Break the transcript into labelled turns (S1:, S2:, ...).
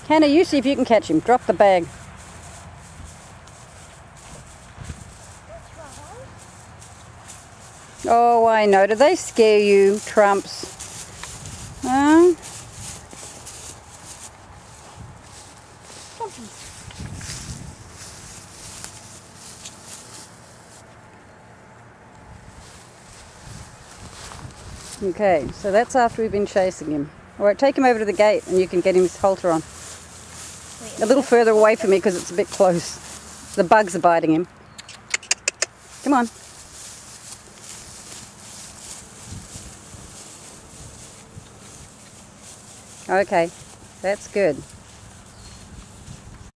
S1: Hannah, you see if you can catch him. Drop the bag. Oh, I know. Did they scare you, Trumps? Huh? Okay, so that's after we've been chasing him. Alright, take him over to the gate and you can get his halter on.
S2: Wait,
S1: A little further away from me because it's a bit close. The bugs are biting him. Come on. Okay, that's good.